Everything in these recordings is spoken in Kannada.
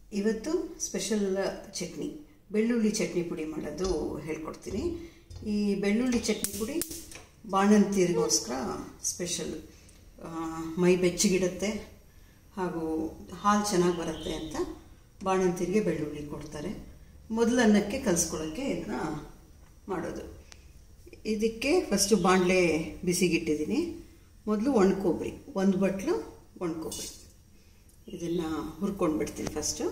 ಇವತ್ತು ಸ್ಪೆಷಲ್ ಚಟ್ನಿ ಬೆಳ್ಳುಳ್ಳಿ ಚಟ್ನಿ ಪುಡಿ ಮಾಡೋದು ಹೇಳ್ಕೊಡ್ತೀನಿ. ಈ ಬೆಳ್ಳುಳ್ಳಿ ಚಟ್ನಿ ಪುಡಿ ಬಾಣಂತಿಯರಿಗೋಸ್ಕರ ಸ್ಪೆಷಲ್. ಮೈ ಬೆಚ್ಚಗಿಡುತ್ತೆ ಹಾಗೂ ಹಾಲು ಚೆನ್ನಾಗಿ ಬರುತ್ತೆ ಅಂತ ಬಾಣಂತಿಯರಿಗೆ ಬೆಳ್ಳುಳ್ಳಿ ಕೊಡ್ತಾರೆ. ಮೊದಲು ಅನ್ನಕ್ಕೆ ಕಲಿಸ್ಕೊಳ್ಳೋಕ್ಕೆ ಇದನ್ನ ಮಾಡೋದು. ಇದಕ್ಕೆ ಫಸ್ಟು ಬಾಣಲೆ ಬಿಸಿಗಿಟ್ಟಿದ್ದೀನಿ. ಮೊದಲು ಒಣಕೊಬ್ಬರಿ, ಒಂದು ಬಟ್ಲು ಒಣಕೊಬ್ಬರಿ, ಇದನ್ನು ಹುರ್ಕೊಂಡು ಬಿಡ್ತೀನಿ. ಫಸ್ಟು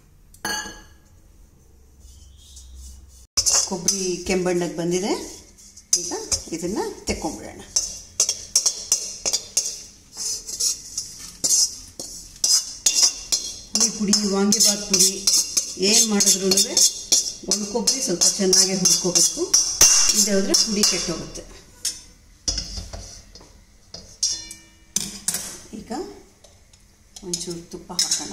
ಕೊಬ್ಬರಿ ಕೆಂಬಣ್ಣಕ್ಕೆ ಬಂದಿದೆ. ಈಗ ಇದನ್ನು ತೆಕ್ಕೊಂಬಿಡೋಣ. ಈ ಪುಡಿ, ವಾಂಗಿಬಾತ್ ಪುಡಿ ಏನು ಮಾಡಿದ್ರೂ ಒಣಕೊಬ್ಬರಿ ಸ್ವಲ್ಪ ಚೆನ್ನಾಗಿ ಹುರ್ಕೋಬೇಕು. ಇಲ್ಲದೆ ಹೋದರೆ ಪುಡಿ ಕೆಟ್ಟೋಗುತ್ತೆ. ಈಗ ಒಂಚೂರು ತುಪ್ಪ ಹಾಕೋಣ.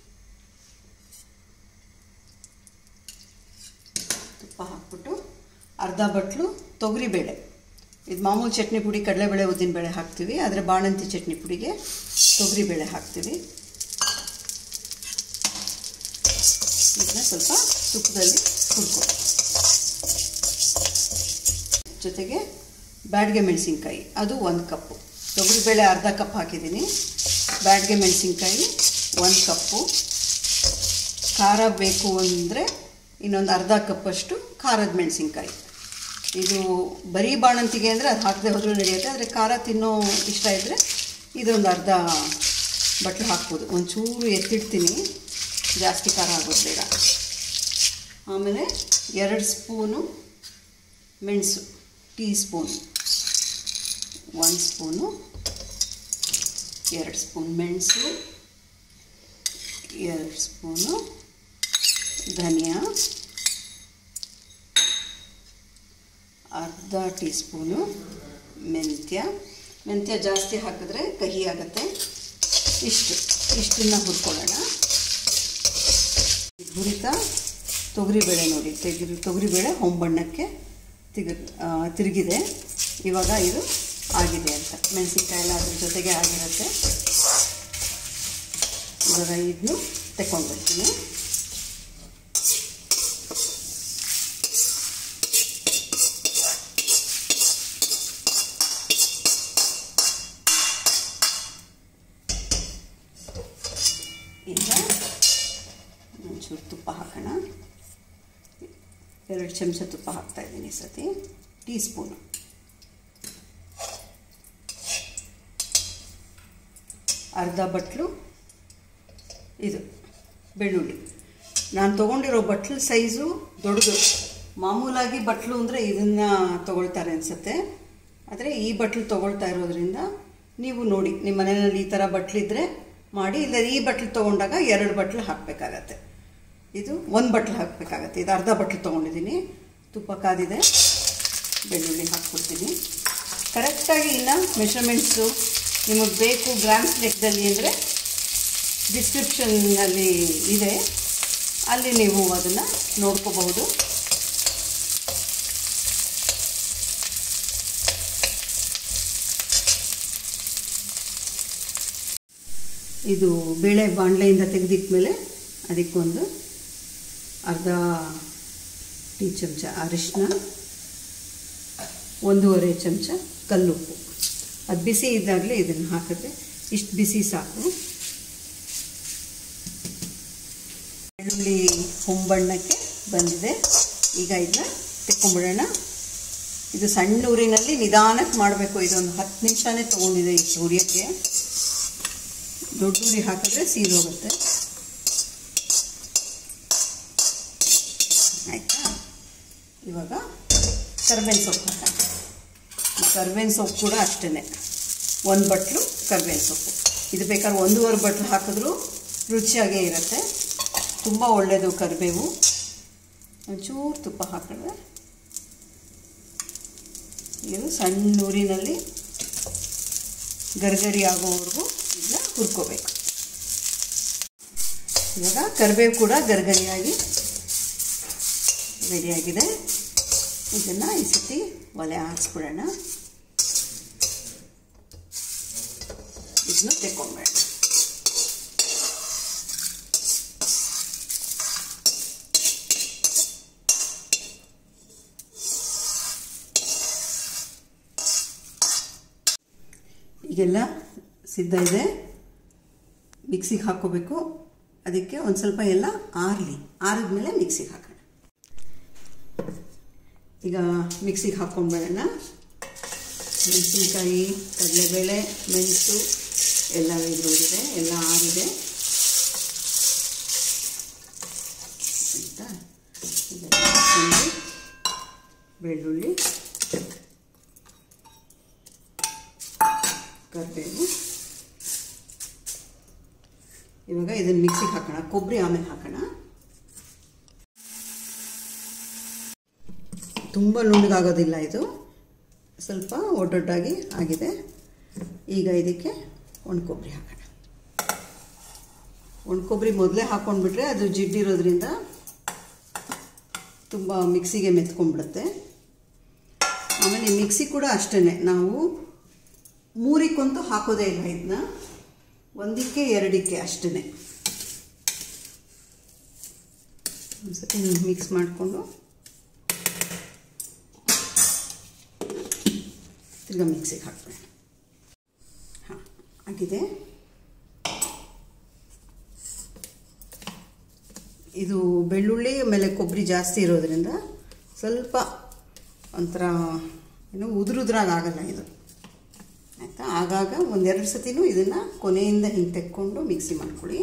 ತುಪ್ಪ ಹಾಕ್ಬಿಟ್ಟು ಅರ್ಧ ಬಟ್ಲು ತೊಗರಿಬೇಳೆ. ಇದು ಮಾಮೂಲು ಚಟ್ನಿ ಪುಡಿ ಕಡಲೆಬೇಳೆ ಉದ್ದಿನಬೇಳೆ ಹಾಕ್ತೀವಿ, ಆದರೆ ಬಾಣಂತಿ ಚಟ್ನಿ ಪುಡಿಗೆ ತೊಗರಿಬೇಳೆ ಹಾಕ್ತೀವಿ. ಇದನ್ನ ಸ್ವಲ್ಪ ತುಪ್ಪದಲ್ಲಿ ಹುರ್ಕೊ. ಜೊತೆಗೆ ಬ್ಯಾಡಗೆ ಮೆಣಸಿನ್ಕಾಯಿ, ಅದು 1 ಕಪ್ಪು. ತೊಗರಿಬೇಳೆ ಅರ್ಧ ಕಪ್ ಹಾಕಿದ್ದೀನಿ. ಬ್ಯಾಡಗೆ ಮೆಣಸಿನ್ಕಾಯಿ 1 ಕಪ್ಪು. ಖಾರ ಬೇಕು ಅಂದರೆ ಇನ್ನೊಂದು ಅರ್ಧ ಕಪ್ಪಷ್ಟು ಖಾರದ ಮೆಣಸಿನ್ಕಾಯಿ. ಇದು ಬರೀ ಬಾಣಂತಿಗೆ ಅಂದರೆ ಅದು ಹಾಕದೆ ಹೋದರೂ ನಡೆಯುತ್ತೆ, ಆದರೆ ಖಾರ ತಿನ್ನೋ ಇಷ್ಟ ಇದ್ದರೆ ಇದೊಂದು ಅರ್ಧ ಬಟ್ಲು ಹಾಕ್ಬೋದು. ಒಂಚೂರು ಎತ್ತಿಡ್ತೀನಿ, ಜಾಸ್ತಿ ಖಾರ ಆಗೋದು ಬೇಡ. ಆಮೇಲೆ 2 ಸ್ಪೂನು ಮೆಣಸು, ಟೀ ಸ್ಪೂನು, 1 ಸ್ಪೂನು, 2 ಸ್ಪೂನ್ ಮೆಣಸು, 2 ಸ್ಪೂನು ಧನಿಯಾ, ಅರ್ಧ ಟೀ ಸ್ಪೂನು ಮೆಂತ್ಯ ಜಾಸ್ತಿ ಹಾಕಿದ್ರೆ ಕಹಿ ಆಗುತ್ತೆ. ಇಷ್ಟನ್ನು ಹುರ್ಕೊಳ್ಳೋಣ. ಹುರಿತಾ ತೊಗರಿಬೇಳೆ ನೋಡಿ, ತೊಗರಿಬೇಳೆ ಹೊಂಬಣ್ಣಕ್ಕೆ ತಿರುಗಿದೆ. ಇವಾಗ ಇದು ಆಗಿದೆ ಅಂತ. ಮೆಣಸಿನ್ಕಾಯಿ ಎಲ್ಲ ಅದ್ರ ಜೊತೆಗೆ ಆಗಿರುತ್ತೆ. ಇವಾಗ ಇದನ್ನು ತೆಕ್ಕೊಂಡ್ಬಿಡ್ತೀನಿ. ಈಗ ಒಂಚೂರು ತುಪ್ಪ ಹಾಕೋಣ. 2 ಚಮಚ ತುಪ್ಪ ಹಾಕ್ತಾಯಿದ್ದೀನಿ ಈ ಸತಿ. Teaspoon. ಅರ್ಧ ಬಟ್ಲು ಇದು ಬೆಳ್ಳುಳ್ಳಿ. ನಾನು ತೊಗೊಂಡಿರೋ ಬಟ್ಲು ಸೈಜು ದೊಡ್ಡದು. ಮಾಮೂಲಾಗಿ ಬಟ್ಲು ಅಂದರೆ ಇದನ್ನು ತೊಗೊಳ್ತಾರೆ ಅನಿಸುತ್ತೆ, ಆದರೆ ಈ ಬಟ್ಲು ತೊಗೊಳ್ತಾ ಇರೋದ್ರಿಂದ ನೀವು ನೋಡಿ ನಿಮ್ಮ ಮನೆಯಲ್ಲಿ ಈ ಥರ ಬಟ್ಲಿದ್ರೆ ಮಾಡಿ. ಇಲ್ಲ ಈ ಬಟ್ಲು ತೊಗೊಂಡಾಗ 2 ಬಟ್ಲು ಹಾಕಬೇಕಾಗತ್ತೆ. ಇದು 1 ಬಟ್ಲು ಹಾಕಬೇಕಾಗತ್ತೆ. ಇದು ಅರ್ಧ ಬಟ್ಲು ತೊಗೊಂಡಿದ್ದೀನಿ. ತುಪ್ಪ ಕಾದಿದೆ, ಬೆಳ್ಳುಳ್ಳಿ ಹಾಕ್ಬಿಡ್ತೀನಿ ಕರೆಕ್ಟಾಗಿ. ಇನ್ನು ಮೆಷರ್ಮೆಂಟ್ಸು ನಿಮಗೆ ಬೇಕು ಗ್ರಾಮ್ಸ್ ಲೆಕ್ಕದಲ್ಲಿ ಅಂದರೆ ಡಿಸ್ಕ್ರಿಪ್ಷನ್ನಲ್ಲಿ ಇದೆ, ಅಲ್ಲಿ ನೀವು ಅದನ್ನು ನೋಡ್ಕೋಬಹುದು. ಇದು ಬೇಳೆ ಬಾಣಲೆಯಿಂದ ತೆಗೆದಿಟ್ಮೇಲೆ ಅದಕ್ಕೊಂದು ಅರ್ಧ ಟೀ ಚಮಚ ಅರಿಶಿನ, 1.5 ಚಮಚ ಕಲ್ಲುಪ್ಪು. ಅದು ಬಿಸಿ ಇದ್ದಾಗಲೇ ಇದನ್ನು ಹಾಕಿದ್ರೆ ಇಷ್ಟು ಬಿಸಿ ಸಾಕು. ಬೆಳ್ಳುಳ್ಳಿ ಹೊಂಬಣ್ಣಕ್ಕೆ ಬಂದಿದೆ. ಈಗ ಇದನ್ನ ತೆಕ್ಕೊಂಬಿಡೋಣ. ಇದು ಸಣ್ಣ ಊರಿನಲ್ಲಿ ನಿಧಾನಕ್ಕೆ ಮಾಡಬೇಕು. ಇದೊಂದು 10 ನಿಮಿಷನೇ ತೊಗೊಂಡಿದೆ ಈ ಹುರಿಯೋಕ್ಕೆ. ದೊಡ್ಡ ಉರಿ ಹಾಕಿದ್ರೆ ಸೀದೋಗುತ್ತೆ. ಆಯಿತಾ? ಇವಾಗ ಕರ್ಬೇವಿನ ಸೊಪ್ಪು ಹಾಕೋಣ. ಕರ್ಬೇವಿನ ಸೊಪ್ಪು ಕೂಡ ಅಷ್ಟೇ 1 ಬಟ್ಲು ಕರ್ಬೇವಿನ ಸೊಪ್ಪು. ಇದು ಬೇಕಾದ್ರೆ 1.5 ಬಟ್ಲು ಹಾಕಿದ್ರೂ ರುಚಿಯಾಗೇ ಇರುತ್ತೆ. ತುಂಬ ಒಳ್ಳೆಯದು ಕರಿಬೇವು. ಒಂಚೂರು ತುಪ್ಪ ಹಾಕಿದ್ರೆ ಇದು ಸಣ್ಣ ಊರಿನಲ್ಲಿ ಗರ್ಗರಿ ಆಗೋವರೆಗೂ ಇದನ್ನ ಹುರ್ಕೋಬೇಕು. ಇವಾಗ ಕರಿಬೇವು ಕೂಡ ಗರ್ಗರಿಯಾಗಿ ರೆಡಿಯಾಗಿದೆ. ಇದನ್ನು ಈ ಸತಿ ಒಲೆ ಹಾಕ್ಸ್ಬಿಡೋಣ. ಇದನ್ನು ತೆಕ್ಕೊಂಬೇಡ. ಈಗೆಲ್ಲ ಸಿದ್ಧ ಇದೆ. ಮಿಕ್ಸಿಗೆ ಹಾಕ್ಕೋಬೇಕು. ಅದಕ್ಕೆ ಒಂದು ಸ್ವಲ್ಪ ಎಲ್ಲ ಆರಲಿ, ಆರಿದ್ಮೇಲೆ ಮಿಕ್ಸಿಗೆ ಹಾಕೋಣ. ಈಗ ಮಿಕ್ಸಿಗೆ ಹಾಕ್ಕೊಂಡ್ಬೇಡ. ಮೆಣಸಿನ್ಕಾಯಿ, ಕಡಲೆಬೇಳೆ, ಮೆಣಸು ಎಲ್ಲ ಇದ್ರೊಳಗಿದೆ, ಎಲ್ಲ ಆರಿದೆ ಆಯಿತಾ. ಇದೆಲ್ಲ ಹಾಕ್ಕೊಂಡು ಬೆಳ್ಳುಳ್ಳಿ, ಕರಿಬೇವು. ಇವಾಗ ಇದನ್ನು ಮಿಕ್ಸಿಗೆ ಹಾಕೋಣ. ಕೊಬ್ಬರಿ ಆಮೇಲೆ ಹಾಕೋಣ. ತುಂಬ ನುಣ್ಣಗಾಗೋದಿಲ್ಲ ಇದು, ಸ್ವಲ್ಪ ಒಡ್ಡೊಡ್ಡಾಗಿ ಆಗಿದೆ. ಈಗ ಇದಕ್ಕೆ ಒಣ ಕೊಬ್ಬರಿ ಹಾಕೋಣ. ಒಣ ಕೊಬ್ಬರಿ ಮೊದಲೇ ಹಾಕ್ಕೊಂಡ್ಬಿಟ್ರೆ ಅದು ಜಿಡ್ಡಿರೋದ್ರಿಂದ ತುಂಬ ಮಿಕ್ಸಿಗೆ ಮೆತ್ಕೊಂಡ್ಬಿಡುತ್ತೆ. ಆಮೇಲೆ ಮಿಕ್ಸಿ ಕೂಡ ಅಷ್ಟೇ, ನಾವು ಮೂರಿಕ್ಕಂತೂ ಹಾಕೋದೇ ಇಲ್ಲ. ಇದನ್ನ ಒಂದಕ್ಕೆ ಎರಡಕ್ಕೆ ಅಷ್ಟೇ ಒಂದ್ಸತಿ ಮಿಕ್ಸ್ ಮಾಡಿಕೊಂಡು ತಿರ್ಗಾ ಮಿಕ್ಸಿಗೆ ಹಾಕ್ಬೇಡ. ಹಾಂ, ಆಗಿದೆ. ಇದು ಬೆಳ್ಳುಳ್ಳಿ ಆಮೇಲೆ ಕೊಬ್ಬರಿ ಜಾಸ್ತಿ ಇರೋದ್ರಿಂದ ಸ್ವಲ್ಪ ಒಂಥರ ಏನು ಉದುರುದ್ರಾಗಲ್ಲ ಇದು ಆಯಿತಾ. ಆಗಾಗ ಒಂದೆರಡು ಸತಿನೂ ಇದನ್ನು ಕೊನೆಯಿಂದ ಹಿಂಗೆ ತೆಕ್ಕೊಂಡು ಮಿಕ್ಸಿ ಮಾಡ್ಕೊಳ್ಳಿ.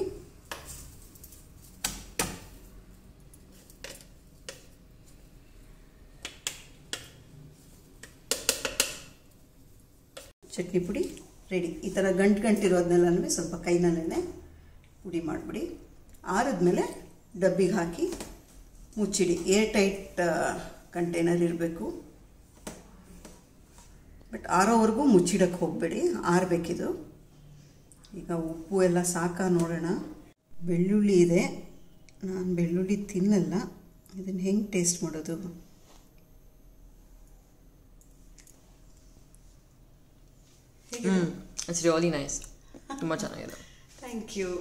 ಚಟ್ನಿ ಪುಡಿ ರೆಡಿ. ಈ ಥರ ಗಂಟಿರೋದನ್ನೆಲ್ಲನೂ ಸ್ವಲ್ಪ ಕೈನಲ್ಲೇ ಪುಡಿ ಮಾಡಿಬಿಡಿ. ಆರಿದ್ಮೇಲೆ ಡಬ್ಬಿಗೆ ಹಾಕಿ ಮುಚ್ಚಿಡಿ. ಏರ್ ಟೈಟ್ ಕಂಟೈನರ್ ಇರಬೇಕು. ಬಟ್ ಆರೋವರೆಗೂ ಮುಚ್ಚಿಡಕ್ಕೆ ಹೋಗಬೇಡಿ, ಆರಬೇಕಿದು. ಈಗ ಉಪ್ಪು ಎಲ್ಲ ಸಾಕಾ ನೋಡೋಣ. ಬೆಳ್ಳುಳ್ಳಿ ಇದೆ, ನಾನು ಬೆಳ್ಳುಳ್ಳಿ ತಿನ್ನಲ್ಲ. ಇದನ್ನು ಹೆಂಗೆ ಟೇಸ್ಟ್ ಮಾಡೋದು? It's really nice. ತುಂಬ ಚೆನ್ನಾಗಿದೆ. Thank you.